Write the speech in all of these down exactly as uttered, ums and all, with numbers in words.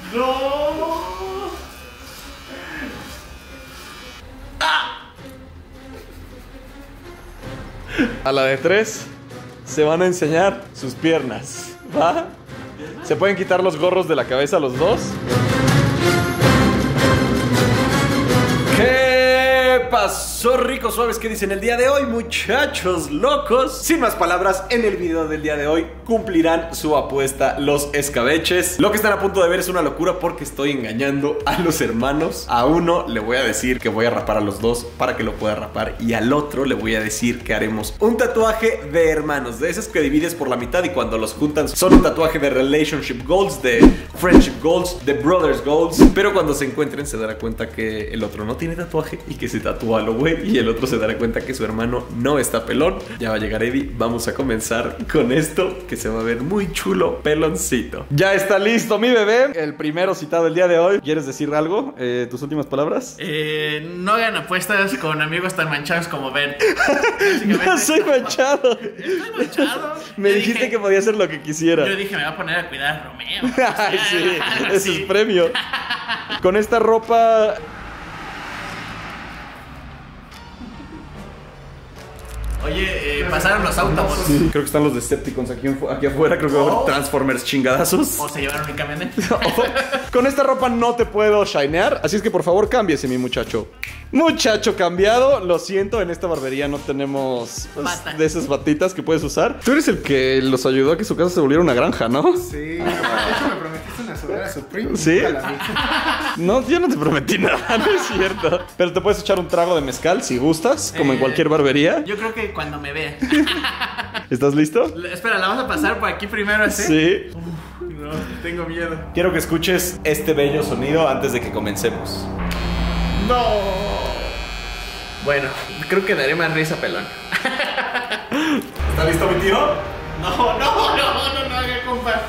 ¡No! ¡Ah! A la de tres se van a enseñar sus piernas, ¿va? ¿Se pueden quitar los gorros de la cabeza los dos? ¿Qué pasó, ricos suaves? ¿Qué dicen el día de hoy, muchachos locos? Sin más palabras, en el video del día de hoy cumplirán su apuesta los escabeches. Lo que están a punto de ver es una locura porque estoy engañando a los hermanos. A uno le voy a decir que voy a rapar a los dos para que lo pueda rapar, y al otro le voy a decir que haremos un tatuaje de hermanos, de esos que divides por la mitad y cuando los juntan son un tatuaje de relationship goals, de friendship goals, de brothers goals. Pero cuando se encuentren se dará cuenta que el otro no tiene tatuaje y que se tatúa a lo güey, y el otro se dará cuenta que su hermano no está pelón. Ya va a llegar Eddie. Vamos a comenzar con esto que se va a ver muy chulo, peloncito. Ya está listo mi bebé, el primero citado el día de hoy. ¿Quieres decir algo? Eh, ¿Tus últimas palabras? Eh, no hagan apuestas con amigos tan manchados como Bert. No soy manchado. Estoy manchado. Me Yo dijiste dije, que podía hacer lo que quisiera. Yo dije, me va a poner a cuidar a Romeo. O sea, Ay, sí, algo ese así. es premio. Con esta ropa... Oye, eh, pasaron los autos. Sí, creo que están los Decepticons aquí, aquí afuera. Creo que va a haber Oh. Transformers chingadazos. O se llevaron mi camioneta. Con esta ropa no te puedo shinear, así es que por favor cámbiese, mi muchacho. Muchacho cambiado, lo siento, en esta barbería no tenemos pues, Bata. de esas batitas que puedes usar. Tú eres el que los ayudó a que su casa se volviera una granja, ¿no? Sí, de hecho me prometiste una sudadera Supreme. ¿Sí? Nunca la vi. No, yo no te prometí nada, no es cierto. Pero te puedes echar un trago de mezcal si gustas, como en Eh, cualquier barbería. Yo creo que cuando me vea. ¿Estás listo? Le- Espera, ¿la vas a pasar por aquí primero así? Sí. No, tengo miedo. Quiero que escuches este bello sonido antes de que comencemos. No. Bueno, creo que daré más risa, pelón. ¿Está listo mi tío? No, no, no, no, no haga compa.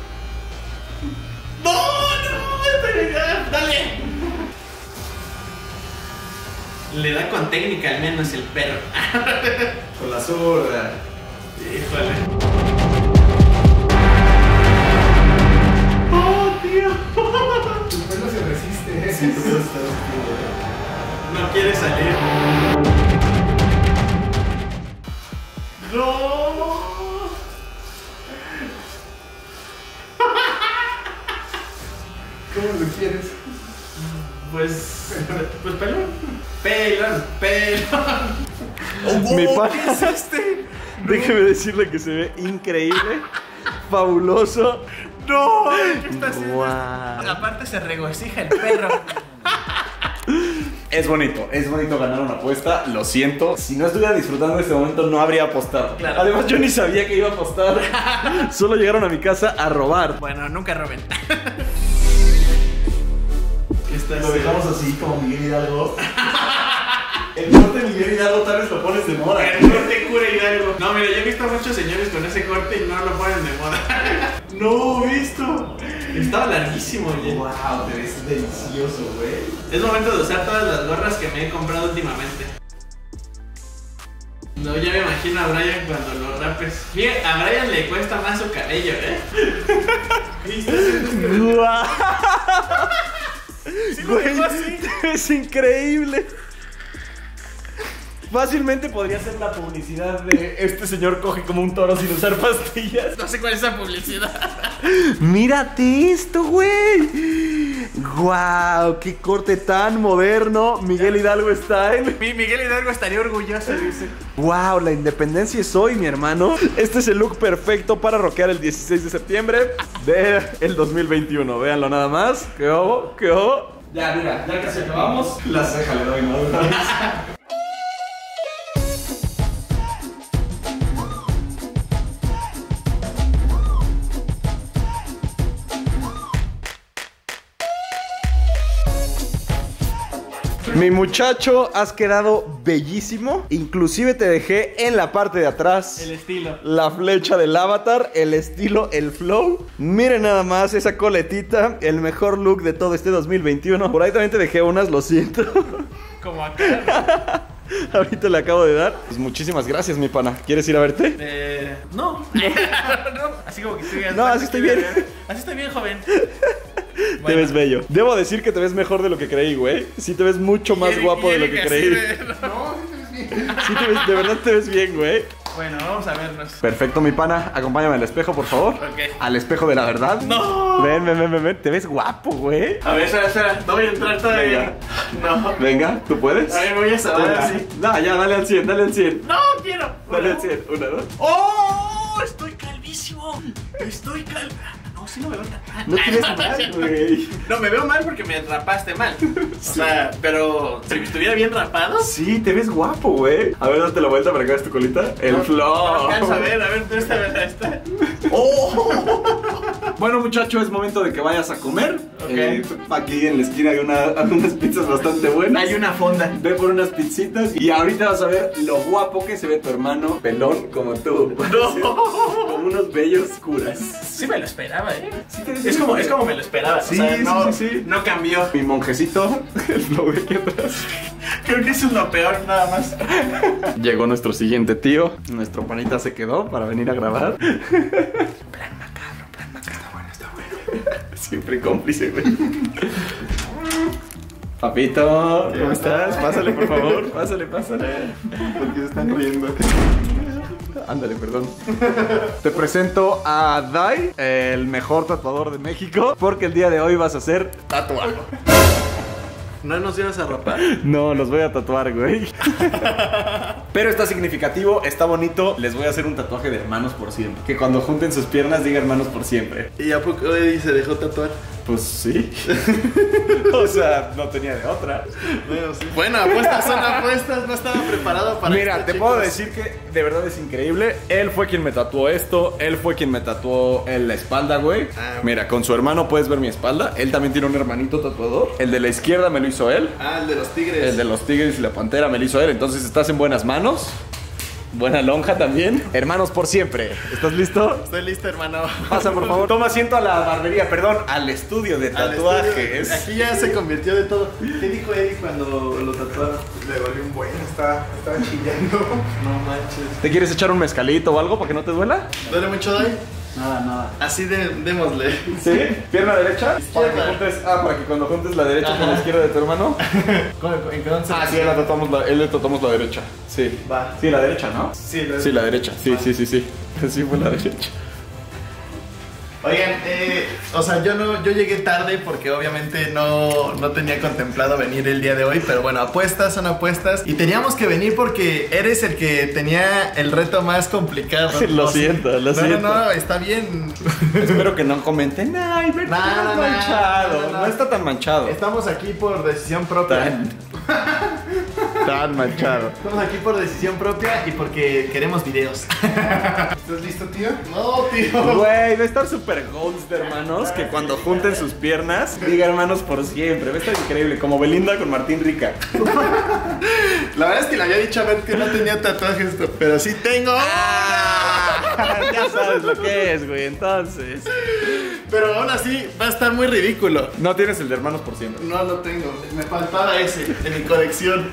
No, no, espera, dale. Le da con técnica al menos el perro. Con la zurda. Híjole. Oh, tío. Tu pelo se resiste. No quiere salir. No. ¿Cómo lo quieres? Pues, pues pelón. Pelón, pelón. Mi Oh, pana. ¿qué es este? Déjeme decirle que se ve increíble, fabuloso. No, ¿qué está haciendo? Guau. Aparte se regocija el perro. Es bonito, es bonito ganar una apuesta, lo siento. Si no estuviera disfrutando este momento no habría apostado. Claro. Además yo ni sabía que iba a apostar. Solo llegaron a mi casa a robar. Bueno, nunca roben. ¿Qué está Lo haciendo? dejamos así como Miguel Hidalgo. El corte de Miguel Hidalgo tal vez lo pones de moda. El corte cura Hidalgo. No, mira, yo he visto a muchos señores con ese corte y no lo ponen de moda. No, visto. Estaba larguísimo, oye. Wow, te ves delicioso, güey. Es momento de usar todas las gorras que me he comprado últimamente. No, ya me imagino a Brian cuando lo rapes. Fíjate, a Brian le cuesta más su cabello, ¿eh? ¿Viste? Guau. Sí lo Güey, dejó así. es increíble. Fácilmente podría ser la publicidad de este señor coge como un toro sin usar pastillas. No sé cuál es esa publicidad. Mírate esto, güey. Guau, qué corte tan moderno. Miguel Hidalgo style. Mi Miguel Hidalgo estaría orgulloso, dice. Wow, la independencia es hoy, mi hermano. Este es el look perfecto para rockear el dieciséis de septiembre del dos mil veintiuno. Véanlo nada más. ¿Qué obo? ¿Qué obo? Ya, mira, ya casi acabamos. La ceja le doy, ¿no? Mi muchacho, has quedado bellísimo. Inclusive te dejé en la parte de atrás El estilo. la flecha del avatar, el estilo, el flow. Miren nada más esa coletita, el mejor look de todo este dos mil veintiuno. Por ahí también te dejé unas, lo siento. Como acá. Ahorita le acabo de dar. Pues muchísimas gracias, mi pana. ¿Quieres ir a verte? Eh, no. No. Así como que estoy No, así estoy bien. Así estoy bien, joven. Te ves bello. Debo decir que te ves mejor de lo que creí, güey. Sí te ves mucho más Y- guapo y de lo Eric que así creí. de- No, sí te ves bien. Sí te ves, de verdad te ves bien, güey. Bueno, vamos a vernos. Perfecto, mi pana. Acompáñame al espejo, por favor. Ok. Al espejo de la verdad. No. Ven, ven, ven, ven, ven. Te ves guapo, güey. A ver, espera, espera. No voy a entrar todavía. No. Venga, ¿tú puedes? A ver, voy a saber así. No, ya, dale al cien, dale al cien. No, quiero. Dale al cien. Una, dos. ¡Oh! Estoy calvísimo. Estoy cal... No, sí no me veo tan mal. No tienes mal, güey. No, me veo mal porque me rapaste mal. O sea, pero si estuviera bien rapado. Sí, te ves guapo, güey. A ver, date la vuelta para que veas tu colita. El flow. No alcanzo a ver, a ver, tú esta vez esta. ¡Oh! Bueno, muchacho, es momento de que vayas a comer. Ok. Eh, aquí en la esquina hay, una, hay unas pizzas bastante buenas. Hay una fonda. Ve por unas pizzitas y ahorita vas a ver lo guapo que se ve tu hermano pelón como tú. No. Con unos bellos curas. Sí me lo esperaba, eh. Sí te ves Es bien, como, güey. es como me lo esperaba. Sí, o sea, sí, no, sí, sí. no cambió. Mi monjecito, lo ve aquí atrás. Creo que eso es lo peor, nada más. Llegó nuestro siguiente tío. Nuestro panita se quedó para venir a grabar. Plan macabro, plan macabro. Está bueno, está bueno. Siempre cómplice, güey. Papito, ¿cómo estás? Pásale, por favor. Pásale, pásale. ¿Por qué se están riendo? Ándale, perdón. Te presento a Dai, el mejor tatuador de México, porque el día de hoy vas a hacer tatuado. ¿No nos ibas a rapar? No, los voy a tatuar, güey. Pero está significativo, está bonito. Les voy a hacer un tatuaje de hermanos por siempre. Que cuando junten sus piernas diga hermanos por siempre. ¿Y a poco Eddie se dejó tatuar? Pues sí. O sea, no tenía de otra. Bueno, sí. Bueno, apuestas son apuestas, no estaba preparado para Mira, esto, te chicos. puedo decir que de verdad es increíble. Él fue quien me tatuó esto. Él fue quien me tatuó en la espalda, güey. Ah, Mira, con su hermano puedes ver mi espalda. Él también tiene un hermanito tatuador. El de la izquierda me lo hizo él. Ah, el de los tigres. El de los tigres y la pantera me lo hizo él. Entonces estás en buenas manos. Buena lonja también. Hermanos por siempre. ¿Estás listo? Estoy listo, hermano. Pasa, por favor. Toma asiento a la barbería, perdón, al estudio de Al tatuajes. estudio. Aquí ya se convirtió de todo. ¿Qué dijo Eddie cuando lo tatuaron? Le dolió un buen, estaba, estaba chillando. No manches. ¿Te quieres echar un mezcalito o algo para que no te duela? ¿Duele mucho, Dai? Nada, nada. Así de, démosle. ¿Sí? ¿Pierna derecha? Izquierda. Para que juntes, ah, para que cuando juntes la derecha con la Ajá. izquierda de tu hermano. ¿Cómo, ¿En qué dónde se Ah, sí, la tatuamos la, él le tatuamos la derecha. Sí. Va. Sí, la derecha, ¿no? Sí, lo Sí, la derecha. Sí, sí, sí, sí. Sí, fue la derecha. Oigan, eh, o sea, yo no, yo llegué tarde porque obviamente no, no tenía contemplado venir el día de hoy, pero bueno, apuestas son apuestas y teníamos que venir porque eres el que tenía el reto más complicado. Lo O sea, siento, lo no, siento. No, no, está bien. Espero que no comenten. Ay, pero No, está no, no, manchado. no, No, no. está tan manchado. Estamos aquí por decisión propia. Tan, tan manchado. Estamos aquí por decisión propia y porque queremos videos. ¿Estás listo, tío? No, tío. Güey, va a estar super goals de hermanos que cuando junten sus piernas diga hermanos por siempre. Va a estar increíble, como Belinda con Martín Rica. La verdad es que le había dicho a ver que no tenía tatuajes, pero sí tengo. Ya sabes lo que es, güey, entonces. Pero aún así va a estar muy ridículo. No tienes el de hermanos por siempre. No lo tengo, me faltaba ese de mi colección.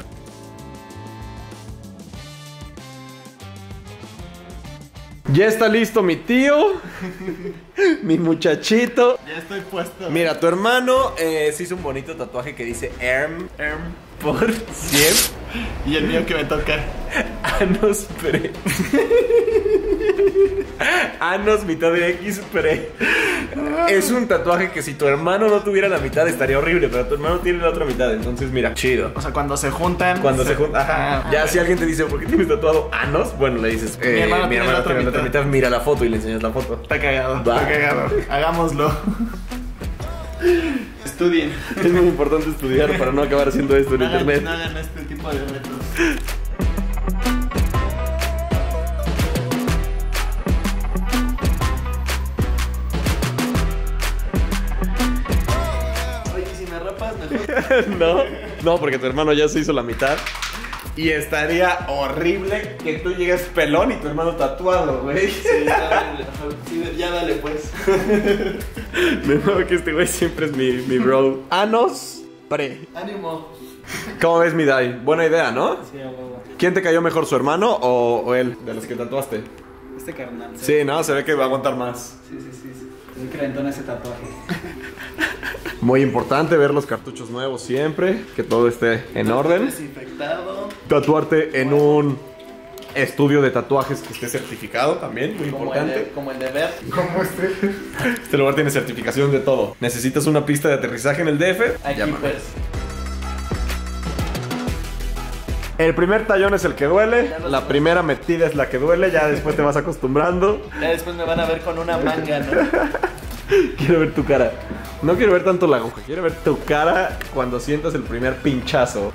Ya está listo mi tío, mi muchachito. Ya estoy puesto. Mira, tu hermano eh, se hizo un bonito tatuaje que dice Erm, Erm por siempre. Y el mío que me toca. Anos pre. Anos mitad de X pre. Es un tatuaje que si tu hermano no tuviera la mitad estaría horrible, pero tu hermano tiene la otra mitad, entonces mira, chido. O sea, cuando se juntan. Cuando se junta, ajá. Ah, Ya si alguien te dice, ¿por qué tienes tatuado anos? Bueno, le dices, eh, Mi hermano tiene la otra tiene mitad. mira la foto y le enseñas la foto. Está cagado, Va. está cagado. Hagámoslo. Estudien. Es muy importante estudiar para no acabar haciendo esto en No hagan, internet. no hagan este tipo de retos. Oye, si me rapas mejor. No, no, porque tu hermano ya se hizo la mitad. Y estaría horrible que tú llegues pelón y tu hermano tatuado, güey. Sí, ya dale, sí, ya dale pues. De nuevo que este güey siempre es mi, mi bro. Anos pre. Ánimo. ¿Cómo ves, mi Dai? Buena idea, ¿no? Sí, a huevo. ¿Quién te cayó mejor, su hermano o, o él, de los que tatuaste? Este carnal. Sí, no, se ve que va a aguantar más. Sí, sí, sí. sí. Es que le entona ese tatuaje. Muy importante ver los cartuchos nuevos siempre, que todo esté en orden. Desinfectado. Tatuarte en un estudio de tatuajes que esté certificado también, muy Como el, importante. de, como el de Ver. ¿Cómo este? Este lugar tiene certificación de todo. ¿Necesitas una pista de aterrizaje en el D F? Aquí Llámame. pues. El primer tallón es el que duele, la primera metida es la que duele, ya después te vas acostumbrando. Ya después me van a ver con una manga, ¿no? Quiero ver tu cara. No quiero ver tanto la aguja, quiero ver tu cara cuando sientas el primer pinchazo.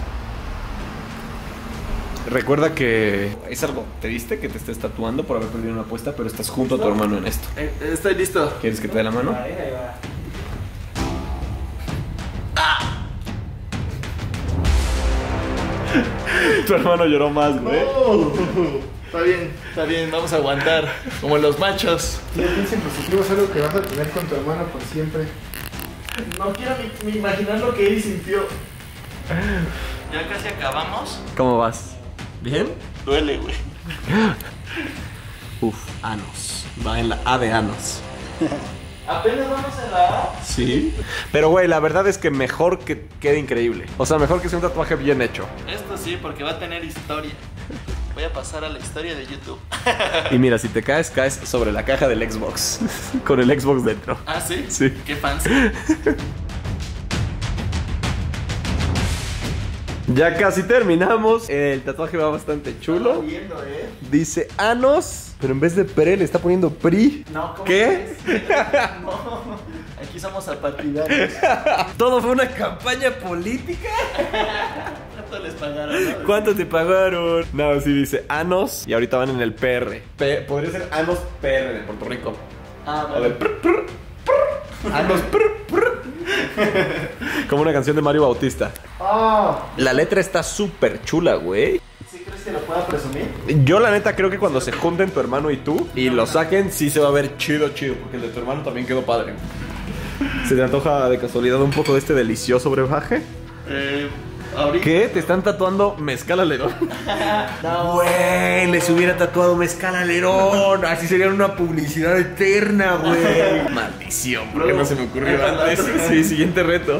Recuerda que es algo, te viste que te estés tatuando por haber perdido una apuesta, pero estás junto a tu hermano en esto. Eh, estoy listo. ¿Quieres que te dé la mano? Ahí, ahí va. Tu hermano lloró más, güey. Oh, está bien, está bien, vamos a aguantar. Como los machos. Tío, piensa en positivo, es algo que vas a tener con tu hermano por siempre. No quiero ni, ni imaginar lo que él sintió. Ya casi acabamos. ¿Cómo vas? ¿Bien? Duele, güey. Uf, anos. Va en la A de anos. Apenas vamos en la A. Sí. Pero, güey, la verdad es que mejor que quede increíble. O sea, mejor que sea un tatuaje bien hecho. Esto sí, porque va a tener historia. Voy a pasar a la historia de YouTube. Y mira, si te caes, caes sobre la caja del Xbox. Con el Xbox dentro. ¿Ah, sí? Sí. Qué fancy. Ya casi terminamos. El tatuaje va bastante chulo. Viendo, ¿eh? Dice anos, pero en vez de pre le está poniendo pri. No, ¿cómo ¿Qué? crees? No. Aquí somos apartidarios. Todo fue una campaña política. ¿Cuánto les pagaron? ¿No? ¿Cuánto te pagaron? No, sí dice anos y ahorita van en el P R. P- podría ser anos P R de Puerto Rico. Ah, A ver, prr, prr, prr. Anos prr, prr. Como una canción de Mario Bautista. ¡Ah! La letra está súper chula, güey. ¿Sí crees que lo pueda presumir? Yo la neta creo que cuando se junten tu hermano y tú y lo saquen, sí se va a ver chido, chido. Porque el de tu hermano también quedó padre. ¿Se te antoja de casualidad un poco de este delicioso brebaje? Eh, ahorita. ¿Qué? ¿Te están tatuando mezcal alerón? No. Güey, les hubiera tatuado mezcal alerón. Así sería una publicidad eterna, güey. Maldición, ¿por qué no se me ocurrió antes? Sí, siguiente reto.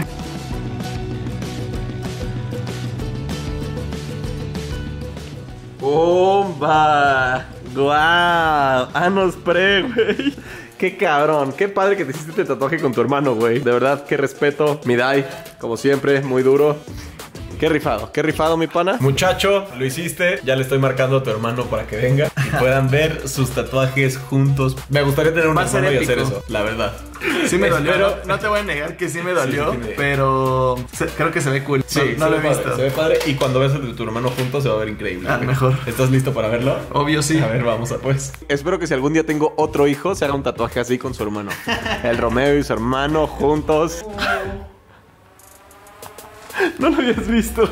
¡Bomba! ¡Guau! Anos pre, güey. Qué cabrón, qué padre que te hiciste este tatuaje con tu hermano, güey. De verdad, qué respeto. Mi Dai, como siempre, muy duro. Qué rifado, qué rifado, mi pana. Muchacho, lo hiciste. Ya le estoy marcando a tu hermano para que venga y puedan ver sus tatuajes juntos. Me gustaría tener un Va a ser hermano y hacer épico. eso, la verdad. Sí me dolió, Espero- no, no te voy a negar que sí me dolió, Sí, sí, sí. pero se- creo que se ve cool. Sí, no, no se lo he ve visto. padre, se ve padre. Y cuando veas el de tu hermano juntos se va a ver increíble. Ah, mejor. ¿Estás listo para verlo? Obvio sí. A ver, vamos a pues. Espero que si algún día tengo otro hijo, se haga un tatuaje así con su hermano. El Romeo y su hermano juntos. No lo habías visto.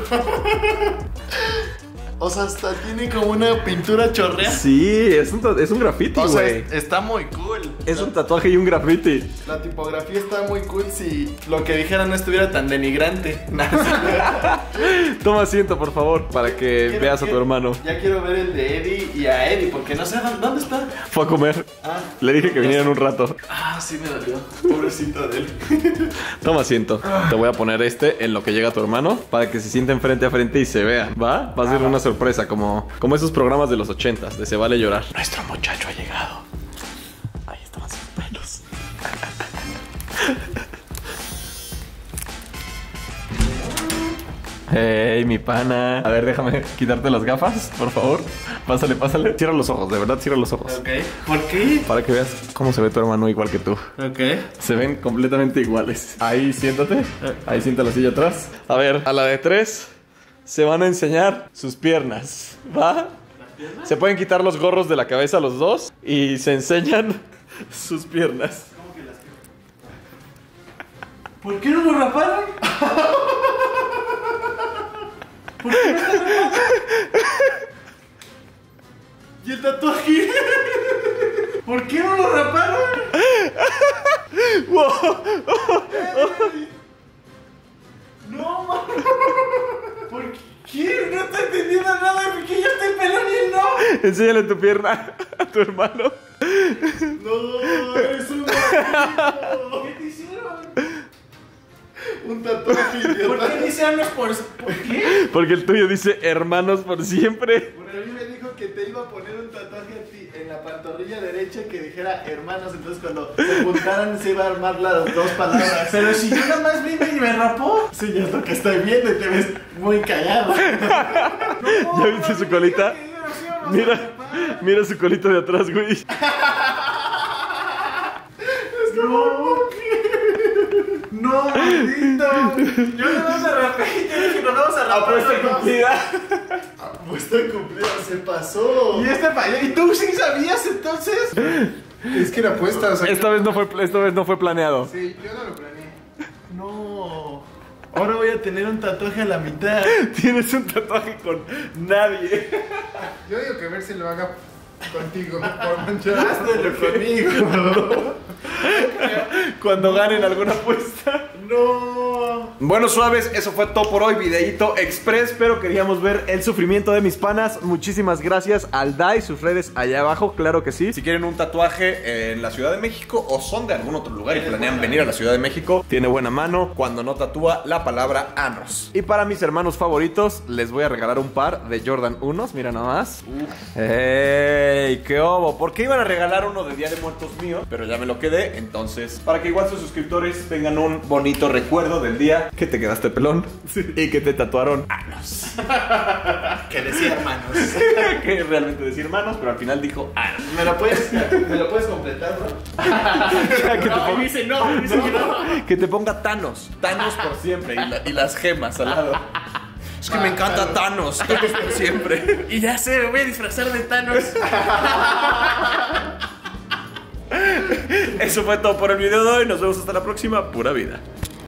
O sea, hasta tiene como una pintura chorrea. Sí, es un, ta- es un graffiti, O sea, güey. es- está muy cool. Es un tatuaje y un graffiti. La tipografía está muy cool si lo que dijera no estuviera tan denigrante. Toma asiento, por favor, para que Quiero- veas a tu quiero- hermano. Ya quiero ver el de Eddie y a Eddie, porque no sé dónde, ¿dónde está. Fue a comer. Ah, Le dije que vinieran un rato. Ah, sí me dolió. Pobrecito de él. Toma asiento. Te voy a poner este en lo que llega tu hermano para que se sienten frente a frente y se vean. ¿Va? Va a ser una sorpresa, como, como esos programas de los ochentas, de Se Vale Llorar. Nuestro muchacho ha llegado. Ahí estaban sus pelos. Hey, mi pana. A ver, déjame quitarte las gafas, por favor. Pásale, pásale. Cierra los ojos, de verdad, cierra los ojos. Ok. ¿Por qué? Para que veas cómo se ve tu hermano igual que tú. Ok. Se ven completamente iguales. Ahí siéntate. Ahí sienta la silla atrás. A ver, a la de tres se van a enseñar sus piernas. ¿Va? Se pueden quitar los gorros de la cabeza los dos y se enseñan sus piernas. ¿Por qué no lo raparon? ¿Por qué no está rapado? ¿Y el tatuaje? ¿Por qué no lo raparon? No, mames. ¿Por qué? No estoy entendiendo nada porque yo estoy pelón y él no. Enséñale tu pierna a tu hermano. No, eres un maldito. ¿Qué te hicieron? Un tatuaje, idiota. ¿Por qué dice años por, por qué? Porque el tuyo dice hermanos por siempre. Porque a mí me dijo que te iba a poner un tatuaje a ti en la pantorrilla derecha que dijera hermanos, entonces cuando se juntaran se iba a armar las dos palabras. Pero si yo nada más vine y me rapó. Sí, ya es lo que estoy viendo y te ves muy callado. No, ¿Ya viste su colita? que ya nos íbamos a Mira, rapar. mira su colita de atrás, güey. No, no, maldito. Yo no vamos a rapar. Yo dije, no vamos a rapar. Apuesta no, no. cumplida. Apuesta cumplida, se pasó. Y este falló. ¿Y tú sí sabías entonces? Es que era apuesta, o sea. Esta vez no fue, esta vez no fue planeado. Sí, yo no lo planeé. No. Ahora voy a tener un tatuaje a la mitad. Tienes un tatuaje con nadie. Yo digo que a ver si lo haga contigo. Por manchar. Hazlo conmigo. Cuando ganen alguna apuesta. No. Bueno, suaves, eso fue todo por hoy. Videíto express, pero queríamos ver el sufrimiento de mis panas. Muchísimas gracias al Dai, sus redes allá abajo, claro que sí. Si quieren un tatuaje en la Ciudad de México o son de algún otro lugar y planean venir a la Ciudad de México, tiene buena mano cuando no tatúa la palabra anos. Y para mis hermanos favoritos, les voy a regalar un par de Jordan unos, mira nada más. ¡Ey! ¡Qué obo! ¿Por qué iban a regalar uno de Día de Muertos mío? Pero ya me lo quedé, entonces, para que igual sus suscriptores tengan un bonito recuerdo del día que te quedaste pelón y que te tatuaron anos. Que decía hermanos. Que realmente decía hermanos, pero al final dijo anos. ¿Me lo puedes, me lo puedes completar, bro? que, te No, ponga, dice no, dice que no. que te ponga Thanos. Thanos por siempre. Y, la- y las gemas al lado. Es que me encanta Thanos. Thanos por siempre. Y ya sé, me voy a disfrazar de Thanos. Eso fue todo por el video de hoy. Nos vemos hasta la próxima. Pura vida.